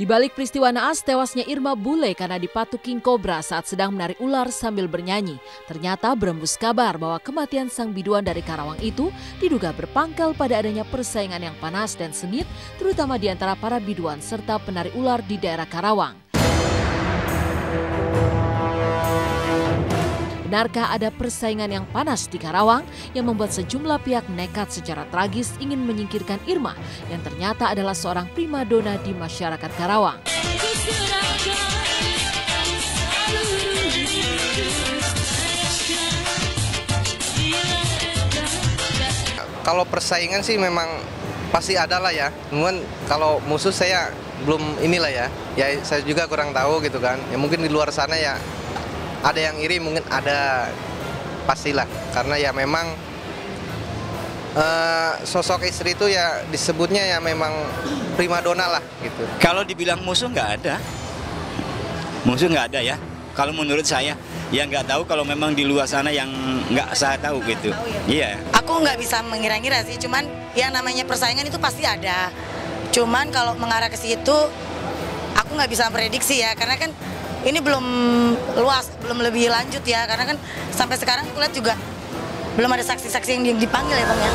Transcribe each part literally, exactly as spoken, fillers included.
Di balik peristiwa naas tewasnya Irma Bule karena dipatuk king cobra saat sedang menarik ular sambil bernyanyi, ternyata berembus kabar bahwa kematian sang biduan dari Karawang itu diduga berpangkal pada adanya persaingan yang panas dan sengit, terutama di antara para biduan serta penari ular di daerah Karawang. Benarkah ada persaingan yang panas di Karawang yang membuat sejumlah pihak nekat secara tragis ingin menyingkirkan Irma yang ternyata adalah seorang primadona di masyarakat Karawang? Kalau persaingan sih memang pasti ada lah ya. Cuman kalau musuh saya belum inilah ya. Ya saya juga kurang tahu gitu kan. Ya mungkin di luar sana ya ada yang iri, mungkin ada, pastilah. Karena ya memang uh, sosok istri itu ya disebutnya ya memang primadona lah gitu. Kalau dibilang musuh nggak ada, musuh nggak ada ya. Kalau menurut saya, ya nggak tahu kalau memang di luar sana yang nggak saya tahu gitu. Iya. Aku nggak bisa mengira-ngira sih, cuman yang namanya persaingan itu pasti ada. Cuman kalau mengarah ke situ, aku nggak bisa prediksi ya, karena kan ini belum luas, belum lebih lanjut ya, karena kan sampai sekarang aku lihat juga belum ada saksi-saksi yang dipanggil ya Bang ya.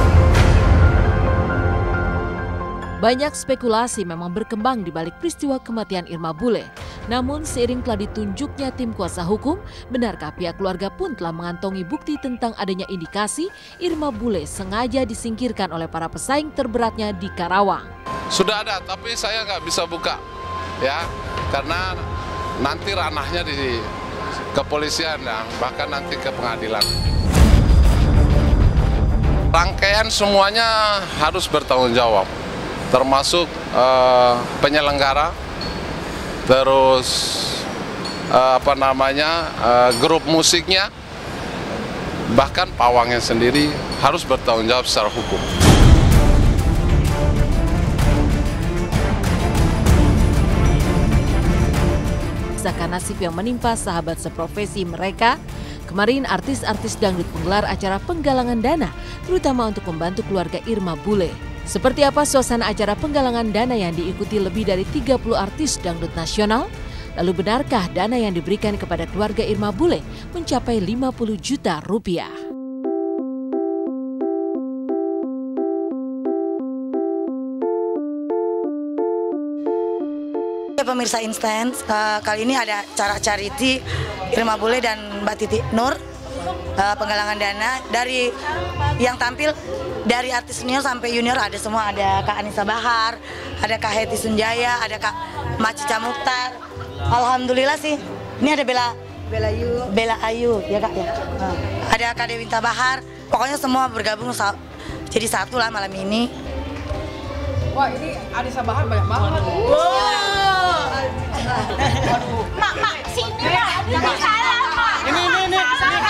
Banyak spekulasi memang berkembang di balik peristiwa kematian Irma Bule. Namun seiring telah ditunjuknya tim kuasa hukum, benarkah pihak keluarga pun telah mengantongi bukti tentang adanya indikasi Irma Bule sengaja disingkirkan oleh para pesaing terberatnya di Karawang? Sudah ada, tapi saya nggak bisa buka ya, karena nanti ranahnya di kepolisian dan bahkan nanti ke pengadilan. Rangkaian semuanya harus bertanggung jawab, termasuk eh, penyelenggara, terus eh, apa namanya eh, grup musiknya, bahkan pawangnya sendiri harus bertanggung jawab secara hukum. Akan nasib yang menimpa sahabat seprofesi mereka. Kemarin artis-artis dangdut menggelar acara penggalangan dana, terutama untuk membantu keluarga Irma Bule. Seperti apa suasana acara penggalangan dana yang diikuti lebih dari tiga puluh artis dangdut nasional? Lalu benarkah dana yang diberikan kepada keluarga Irma Bule mencapai lima puluh juta rupiah? Pemirsa Instan, uh, kali ini ada acara charity Irma Bule dan Mbak Titi Nur, uh, penggalangan dana dari yang tampil dari artis senior sampai junior ada semua, ada Kak Anissa Bahar, ada Kak Heti Sunjaya, ada Kak Macica Mukhtar. Alhamdulillah sih, ini ada Bella Bella Ayu, Bella Ayu ya Kak ya, uh, ada Kak Dewinta Bahar, pokoknya semua bergabung jadi satu lah malam ini. Wah ini Anissa Bahar banyak banget. Wow. Mak, mak, sini mak, jangan salah mak. Ini, ini, ini,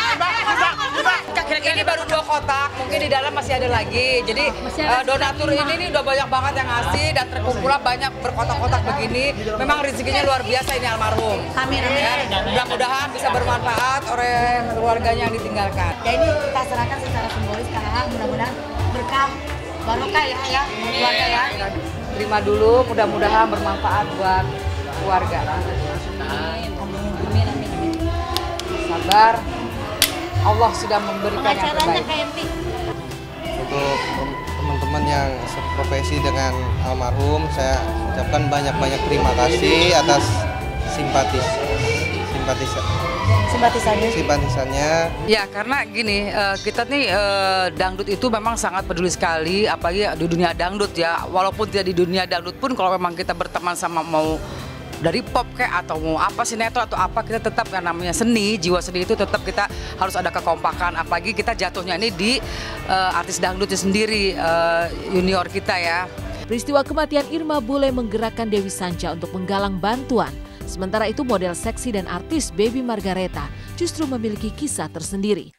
ini baru dua kotak, mungkin di dalam masih ada lagi. Jadi uh, donatur ini nih udah banyak banget yang ngasih dan terkumpul banyak berkotak-kotak begini. Memang rezekinya luar biasa ini almarhum. Amin, amin. Ya, mudah-mudahan bisa bermanfaat oleh keluarganya yang ditinggalkan. Ya ini kita serahkan secara simbolis karena mudah-mudahan berkah barokah ya ya keluarga ya. Terima dulu, mudah-mudahan bermanfaat buat keluarga. Amin, amin, amin, amin. Sabar, Allah sudah memberikan yang terbaik. Untuk teman-teman yang seprofesi dengan almarhum, saya ucapkan banyak-banyak terima kasih atas simpatis, simpatis. Simpatisannya. Simpatisannya. Ya karena gini, kita nih dangdut itu memang sangat peduli sekali, apalagi di dunia dangdut ya. Walaupun tidak di dunia dangdut pun, kalau memang kita berteman sama mau dari pop kayak atau mau apa sinetron atau apa, kita tetap yang namanya seni, jiwa seni itu tetap kita harus ada kekompakan. Apalagi kita jatuhnya ini di uh, artis dangdutnya sendiri, uh, junior kita ya. Peristiwa kematian Irma Bule menggerakkan Dewi Sanca untuk menggalang bantuan. Sementara itu model seksi dan artis Baby Margareta justru memiliki kisah tersendiri.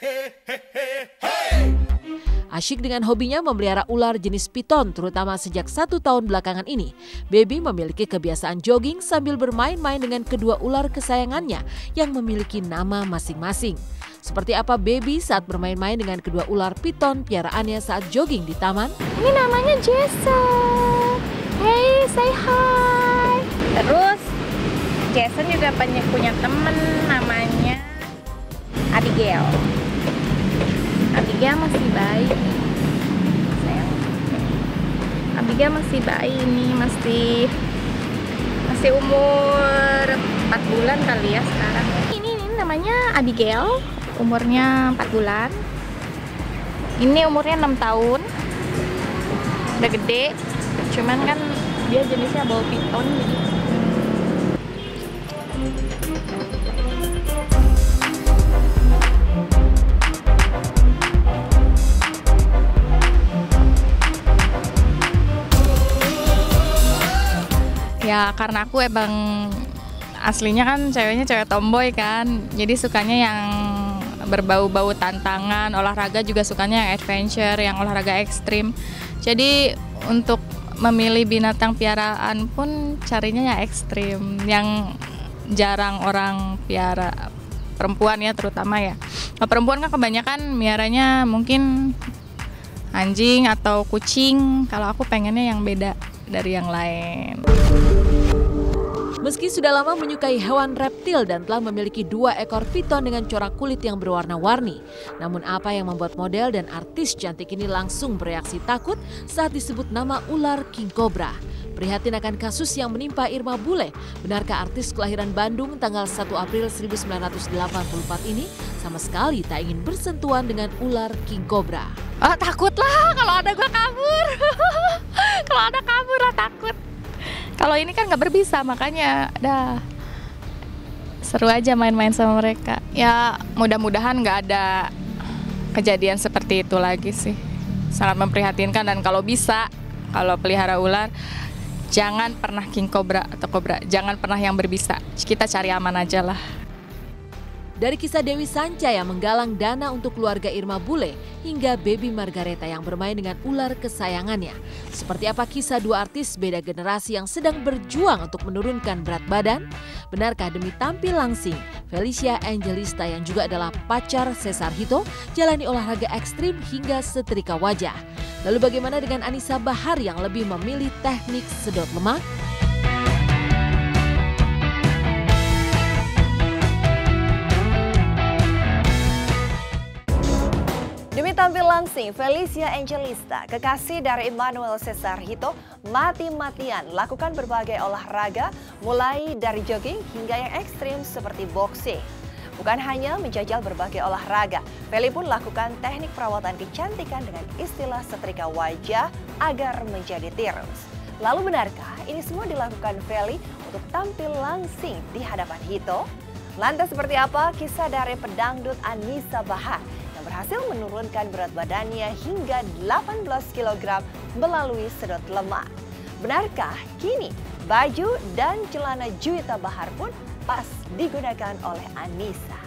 Asyik dengan hobinya memelihara ular jenis piton, terutama sejak satu tahun belakangan ini, Baby memiliki kebiasaan jogging sambil bermain-main dengan kedua ular kesayangannya yang memiliki nama masing-masing. Seperti apa Baby saat bermain-main dengan kedua ular piton piaraannya saat jogging di taman? Ini namanya Jason. Hey, say hi. Terus Jason juga punya, punya temen namanya Abigail. Abigail masih bayi. Sayang. Abigail masih bayi nih, masih masih umur empat bulan kali ya sekarang. Ini, ini namanya Abigail, umurnya empat bulan. Ini umurnya enam tahun. Udah gede. Cuman kan dia jenisnya ball piton jadi. Ya karena aku emang aslinya kan ceweknya cewek tomboy kan, jadi sukanya yang berbau-bau tantangan, olahraga juga sukanya yang adventure, yang olahraga ekstrim. Jadi untuk memilih binatang piaraan pun carinya yang ekstrim, yang jarang orang piara, perempuan ya terutama ya. Nah, perempuan kan kebanyakan miaranya mungkin anjing atau kucing, kalau aku pengennya yang beda dari yang lain. Meski sudah lama menyukai hewan reptil dan telah memiliki dua ekor piton dengan corak kulit yang berwarna-warni, namun apa yang membuat model dan artis cantik ini langsung bereaksi takut saat disebut nama ular king cobra? Prihatin akan kasus yang menimpa Irma Bule, benarkah artis kelahiran Bandung tanggal satu April seribu sembilan ratus delapan puluh empat ini sama sekali tak ingin bersentuhan dengan ular king cobra? Oh takut lah, kalau ada gue kabur. Kalau ada kabur lah takut. Kalau ini kan nggak berbisa, makanya dah seru aja main-main sama mereka. Ya mudah-mudahan nggak ada kejadian seperti itu lagi sih. Sangat memprihatinkan, dan kalau bisa, kalau pelihara ular, jangan pernah king cobra atau kobra, jangan pernah yang berbisa. Kita cari aman aja lah. Dari kisah Dewi Sanca yang menggalang dana untuk keluarga Irma Bule hingga Baby Margareta yang bermain dengan ular kesayangannya. Seperti apa kisah dua artis beda generasi yang sedang berjuang untuk menurunkan berat badan? Benarkah demi tampil langsing, Felicia Angelista yang juga adalah pacar Cesar Hito jalani olahraga ekstrim hingga setrika wajah? Lalu bagaimana dengan Anissa Bahar yang lebih memilih teknik sedot lemak? Demi tampil langsing, Felicia Angelista, kekasih dari Emmanuel Cesar Hito, mati-matian lakukan berbagai olahraga, mulai dari jogging hingga yang ekstrim seperti boxing. Bukan hanya menjajal berbagai olahraga, Feli pun lakukan teknik perawatan kecantikan dengan istilah setrika wajah agar menjadi tirus. Lalu benarkah ini semua dilakukan Feli untuk tampil langsing di hadapan Hito? Lantas seperti apa kisah dari pedangdut Anissa Bahar yang berhasil menurunkan berat badannya hingga delapan belas kilogram melalui sedot lemak? Benarkah kini baju dan celana Juwita Bahar pun pas digunakan oleh Anissa?